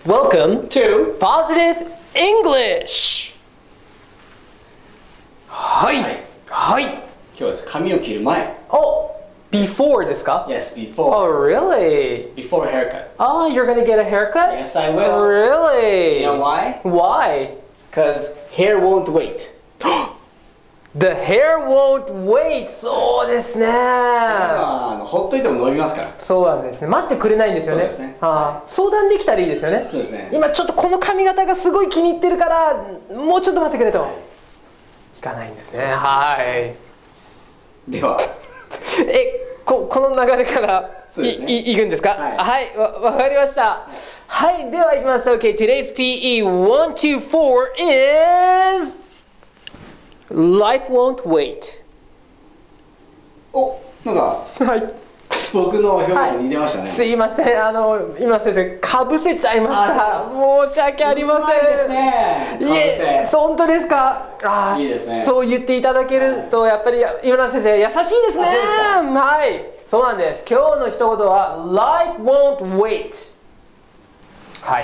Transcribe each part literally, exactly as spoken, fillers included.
Welcome to Positive English! はい、はい、 今日は髪を切る前。 お、before ですか Yes, before. Oh, really? Before haircut. Oh, you're gonna get a haircut? Yes, I will. Really? You know why? Why? Because hair won't wait. The hair won't wait! そうですね。 まあ、あのほっといても伸びますから。 そうなんですね。待ってくれないんですよね。 そうですね。 あー、相談できたらいいですよね。 そうですね。 今ちょっとこの髪型がすごい気に入ってるからもうちょっと待ってくれと、いかないんですね。はい。 では、 え、ここの流れからそうですね。 いいくんですか？ はいはい、わわかりました。はい、ではいきます。Okay, today's P E one two four is Life won't wait. お、なんかはい。 僕の表現と似てましたね。 すいません、あの今先生かぶせちゃいました。申し訳ありません。 うまいですね。 いえ、本当ですか。ああ、 いいですね。 そう言っていただけると、やっぱり今田先生優しいですね。はい、そうなんです。今日の一言は Life won't wait。はい。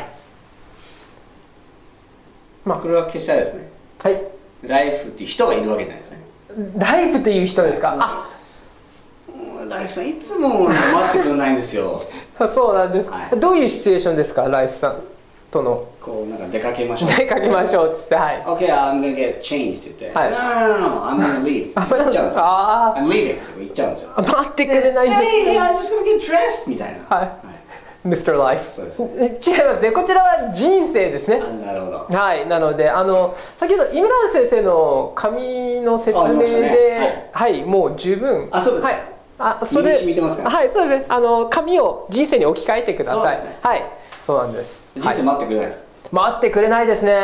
まあこれは決してですね。 はい。 ライフっていう人がいるわけじゃないですね。 ライフという人ですか。あ、 ライフさんいつも待ってくれないんですよ。 そうなんです、 はい。 どういうシチュエーションですか、ライフさんとの。 こうなんか出かけましょう。 出かけましょうっつって、はい。 Okay, I'm gonna get changed って言って。 はい。 No, no, no, no, I'm gonna leave. 言っちゃうんですよ。 あ I'm leaving って言っちゃうんですよ。 あ、待ってくれないんです。 Hey, hey, I'm just gonna get dressed みたいな。 はい。ミスター Life。 そうです。 違いますね。こちらは人生ですね。 あ、なるほど。 はい。なので、あの先ほど井村先生の紙の説明で、 ね、 はい、はい、もう十分。 あ、そうです。 はい。あ、それ。 見てますか。 はい、そうですね。あの紙を人生に置き換えてください。 そうですね。 はい。そうなんです。 人生待ってくれないですか。 待ってくれないですね。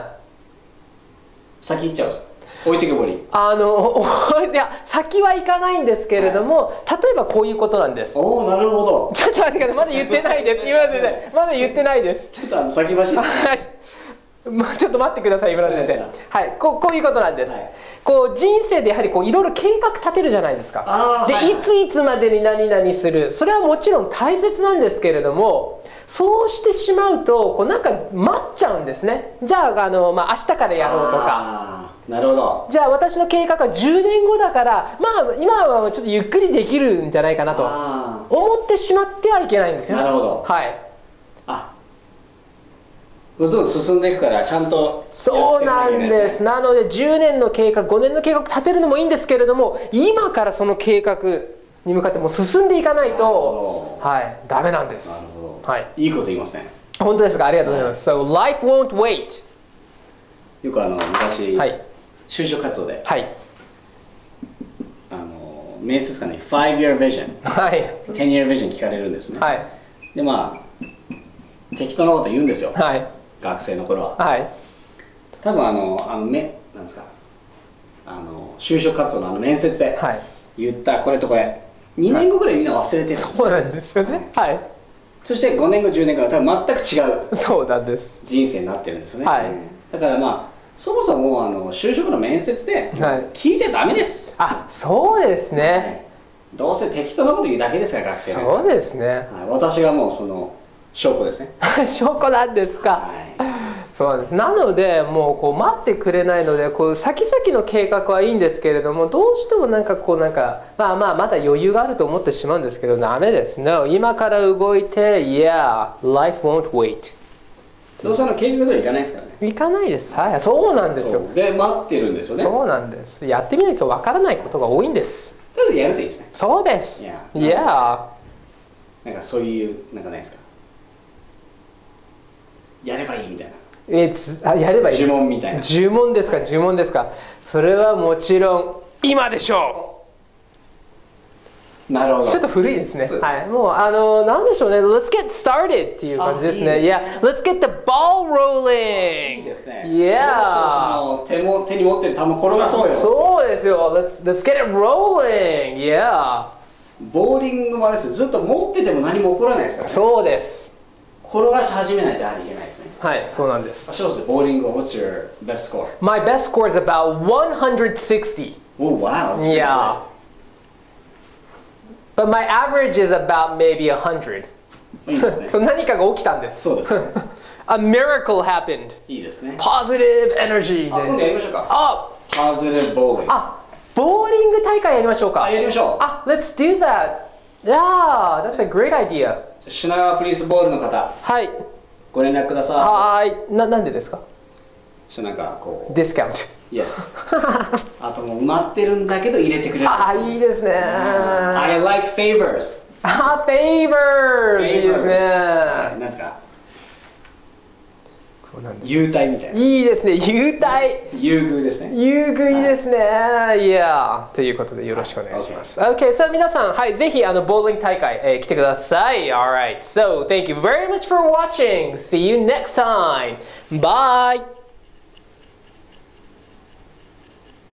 先行っちゃうんです。置いてけぼり。 あのいや先は行かないんですけれども、はい、例えばこういうことなんです。 おお、なるほど。 ちょっと待ってください。まだ言ってないです。井村先生、まだ言ってないです。 ちょっとあの先走って。 はい。まあちょっと待ってください、井村先生。はい、こうこういうことなんです。はい、こう人生でやはりこういろいろ計画立てるじゃないですか。で、はいはい、いついつまでに何々する、それはもちろん大切なんですけれども、そうしてしまうとこうなんか待っちゃうんですね。じゃあ、あの、まあ、明日からやろうとか。 なるほど。 じゃあ私の計画はじゅうねんごだからまあ今はちょっとゆっくりできるんじゃないかなと思ってしまってはいけないんですよ。 なるほど。はい。あ、どんどん進んでいくからちゃんとそうなんです。なのでじゅうねんの計画、ごねんの計画立てるのもいいんですけれども、今からその計画に向かってもう進んでいかないと、はい、ダメなんです。 なるほど。 はい。 いいこと言いますね。 本当ですか。ありがとうございます。はい、So life won't wait。 よくあの昔。 はい。就職活動で、 はい、 あの面接官に five year vision、はい、ten year vision 聞かれるんですね。はい、でまあ適当なこと言うんですよ。はい、学生の頃は。はい、多分あのあのめなんですか、あの就職活動のあの面接で言ったこれとこれ、にねんごぐらいみんな忘れてるんです、ね。 そうなんですよね。はい。 そしてごねんごじゅうねんごは多分全く違う。そうなんです。人生になってるんですよね。はい。だからまあ。そもそもあの就職の面接で聞いちゃダメです。 はい、あ、そうですね、はい。 どうせ適当なこと言うだけですから学生は。 そうですね。はい、 私がもうその証拠ですね。 証拠なんですか。はい、そうなんです。なのでもうこう待ってくれないので、こう先々の計画はいいんですけれども、どうしてもなんかこうなんかまあまあまだ余裕があると思ってしまうんですけど、ダメです。No、今から動いて、Yeah, life won't wait。 どうせの計画通りいかないですからね。 いかないです。はい、そうなんですよ。 で待ってるんですよね。 そうなんです。やってみないとわからないことが多いんです。 とりあえずやるといいですね。 そうです。いや。いや。 なんかそういうなんかないですか。やればいいみたいな。 えつあやればいい。 呪文みたいな。 呪文ですか、呪文ですか。それはもちろん今でしょう。 なるほど。 ちょっと古いですね。はい。もうあのなんでしょうね。Let's get started っていう感じですね。いや、Let's get the ball rolling。いいですね。Yeah。 手も手に持ってる球転がそうよ。 そうですよ。Let's Let's get it rolling。Yeah。 ボーリングもあれですよ。ずっと持ってても何も起こらないですからね。 そうです。 転がし始めないといけないですね。 はい、そうなんです。 そうですね。ボーリングは What's your best score? My best score is about one hundred sixty. Oh wow. Yeah. But my average is about maybe one hundred. いいですね。 そう何かが起きたんです。 そうですね。 A miracle happened. いいですね。 Positive energy. あ、今度やりましょうか。 あ、 Positive bowling. あ、ボーリング大会やりましょうか。 あ、やりましょう。 あ、Let's do that. Yeah, that's a great idea. 品川プリンスボールの方。 はい。 ご連絡ください。 はい。な、なんでですか？ なんかこう。 ディスカウント。 Yes. あともう埋まってるんだけど入れてくれる。 あ、いいですね。 I like favors. あ、favors。いいですね。 何ですか？優待みたいな。 いいですね。優待。 優遇ですね。 優遇いいですね。いや、ということでよろしくお願いします。Okay, さあ皆さん、はい、ぜひあのボーリング大会、えー、来てください。Alright, so thank you very much for watching. See you next time. Bye.